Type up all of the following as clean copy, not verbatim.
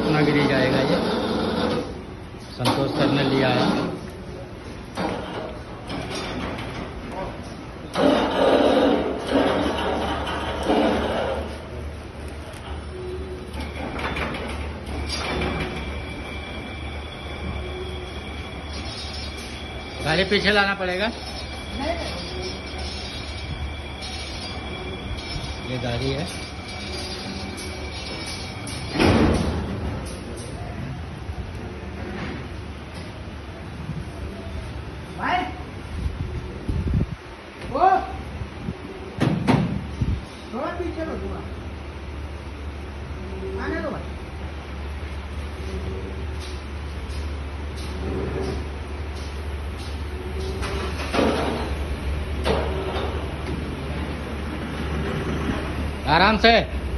रत्नागिरी जाएगा ये। संतोष सर ने लिया है। गाड़ी पीछे लाना पड़ेगा। ये गाड़ी है। भाई वो थोड़ा पीछे लो, थोड़ा आने दो भाई। आराम से।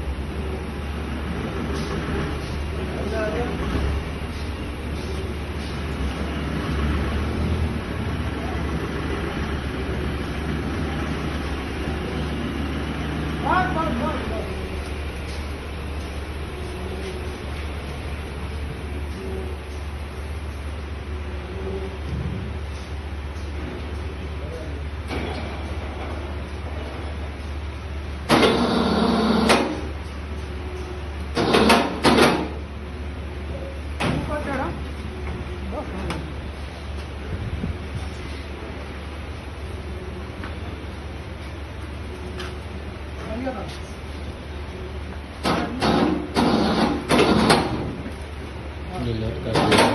ये लोड कर दिया।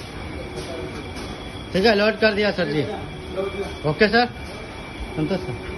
ठीक है, लोड कर दिया sir ji. Okay sir, Santosh sir.